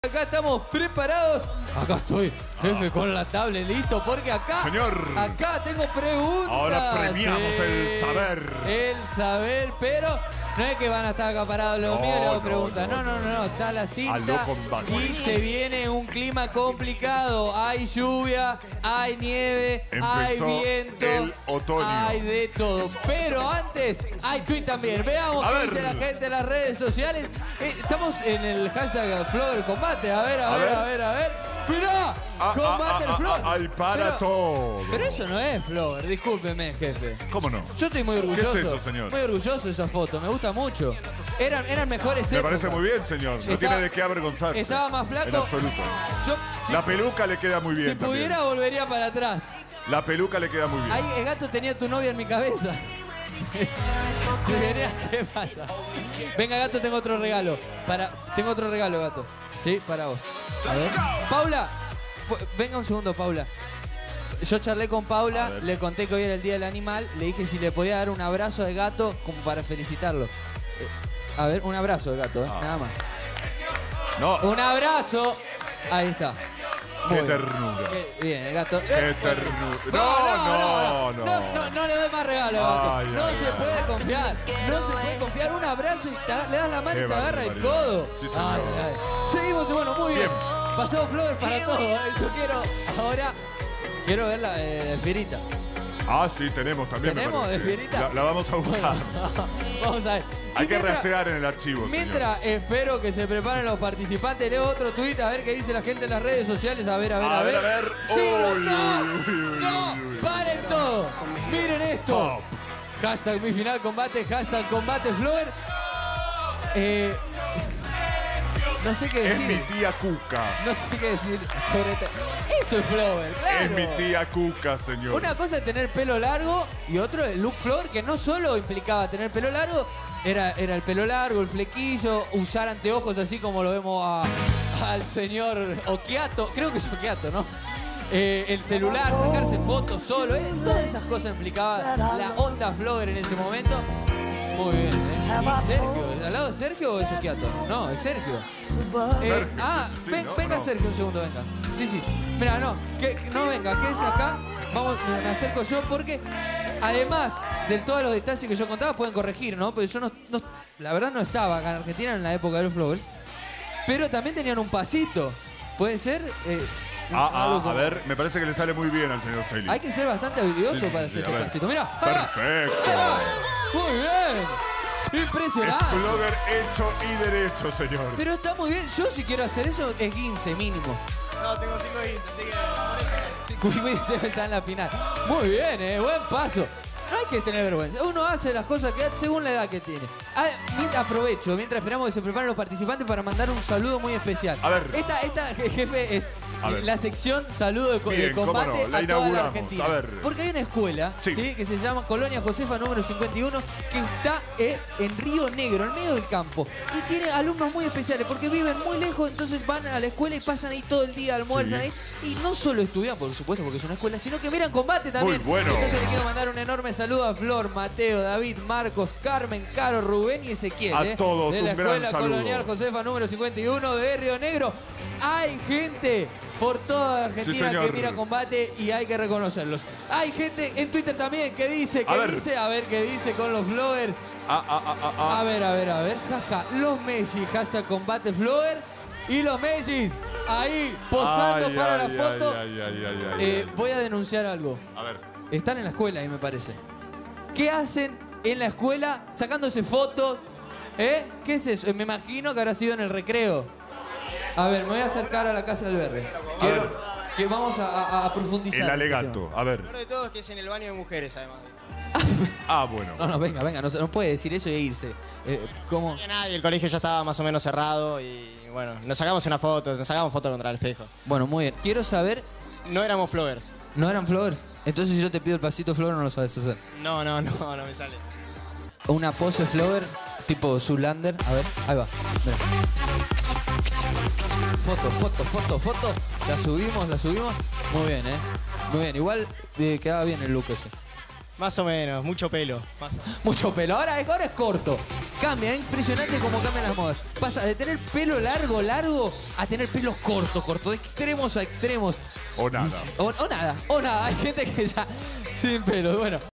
Acá estamos preparados. Acá estoy, jefe, con la tablet listo, porque acá... Señor. Acá tengo preguntas. Ahora premiamos el saber. El saber, pero no es que van a estar acá parados los míos y le hago preguntas. No. Está la cinta y se viene un clima complicado. Hay lluvia, hay nieve, hay viento. El otoño. Hay de todo. Pero antes, hay tweet también. Veamos qué dice la gente en las redes sociales. Estamos en el hashtag Flower Combate. A ver. ¡Mirá! Combate el Flower. Ay, para todo. Pero eso no es Flower, discúlpeme, jefe. ¿Cómo no? Yo estoy muy orgulloso. ¿Qué es eso, señor? Muy orgulloso de esa foto, me gusta mucho. Eran mejores Me épocas. parece muy bien, señor. No tiene de qué avergonzarse. Estaba más flaco. En absoluto. La peluca le queda muy bien. Si pudiera, también. Volvería para atrás. La peluca le queda muy bien. Ahí el gato tenía tu novia en mi cabeza. ¿Qué pasa? Venga, gato, tengo otro regalo. Tengo otro regalo, gato. Sí, para vos. A ver. Paula, venga un segundo, Paula. Yo charlé con Paula, le conté que hoy era el Día del Animal, le dije si le podía dar un abrazo de gato como para felicitarlo. A ver, un abrazo de gato, nada más. No. Un abrazo. Ahí está. Qué ternura. Bien, el gato. Qué ternura. No le doy más regalo, gato. Ay, no se puede confiar. No se puede confiar. Un abrazo y le das la mano y te agarra el codo. Sí, señor. Seguimos, bueno, muy bien. Pasado Flower para todo. Yo quiero ver la Fierita. Ah, sí, tenemos también. ¿Tenemos de Fierita? La vamos a buscar. Vamos a ver. Hay que rastrear en el archivo, Mientras espero que se preparen los participantes, leo otro tuit a ver qué dice la gente en las redes sociales. A ver. A ver. ¡Sí, no! ¡Paren todo! ¡Miren esto! Top. Hashtag mi final combate, hashtag combate Flower. No sé qué decir. Es mi tía Cuca. No sé qué decir sobre eso es Flower, claro. Es mi tía Cuca, señor. Una cosa es tener pelo largo y otro el look Flower, que no solo implicaba tener pelo largo, era el pelo largo, el flequillo, usar anteojos así como lo vemos al señor Occhiato. Creo que es Occhiato, ¿no? El celular, sacarse fotos solo. Todas esas cosas implicaban la onda Flower en ese momento. Muy bien, ¿Y Sergio? ¿Al lado de Sergio o es Occhiato? No, es Sergio. Venga, Sergio, un segundo, venga. Sí. Mira, no venga, quédese acá. Me acerco yo porque además de todos los detalles que yo contaba, pueden corregir, ¿no? Porque yo la verdad no estaba acá en Argentina en la época de los Flowers. Pero también tenían un pasito. ¿Puede ser? A ver, me parece que le sale muy bien al señor Sailly. Hay que ser bastante habilidoso para hacer este pasito. Mirá, perfecto. Muy bien. Impresionante. Es Flower hecho y derecho, señor. Pero está muy bien. Yo si quiero hacer eso es 15 mínimo. No, tengo 5 15, así que... 15 está en la final. Muy bien, buen paso. No hay que tener vergüenza. Uno hace las cosas que según la edad que tiene. Aprovecho, mientras esperamos que se preparen los participantes para mandar un saludo muy especial. A ver. Esta jefe, es la sección saludo de combate la a toda la inauguramos. Argentina. A ver. Porque hay una escuela que se llama Colonia Josefa número 51 que está en Río Negro, en medio del campo. Y tiene alumnos muy especiales porque viven muy lejos, entonces van a la escuela y pasan ahí todo el día, almuerzan ahí. Y no solo estudian, por supuesto, porque es una escuela, sino que miran combate también. Muy bueno. Entonces le quiero mandar un enorme saludo a Flor, Mateo, David, Marcos, Carmen, Caro, Rubén y Ezequiel. A todos de la un gran Escuela saludo. Colonial Josefa número 51 de Río Negro. Hay gente por toda Argentina que mira combate y hay que reconocerlos. Hay gente en Twitter también que dice, a ver qué dice con los Flowers. A ver. Jaja, los Messi, hashtag combate Flower. Y los Messi ahí posando para la foto. Voy a denunciar algo. A ver. Están en la escuela ahí, me parece. ¿Qué hacen en la escuela sacándose fotos? ¿Qué es eso? Me imagino que habrá sido en el recreo. A ver, me voy a acercar a la casa del Berre. Quiero que vamos a profundizar. El alegato, a ver. Lo peor de todo es que es en el baño de mujeres, además. Bueno. No, venga, no puede decir eso e irse. ¿Cómo? No nadie, el colegio ya estaba más o menos cerrado y bueno, nos sacamos foto contra el espejo. Bueno, muy bien. Quiero saber... No éramos Flowers. ¿No eran Flowers? Entonces si yo te pido el pasito Flower no lo sabes hacer. No me sale. Una pose Flower tipo Zoolander. A ver, ahí va. Mira. Foto. La subimos. Muy bien, Muy bien. Igual quedaba bien el look ese. Más o menos, mucho pelo. Mucho pelo. Ahora es corto. Cambia, es impresionante cómo cambian las modas. Pasa de tener pelo largo a tener pelo corto, de extremos a extremos. O nada. O nada. Hay gente que ya sin pelo. Bueno,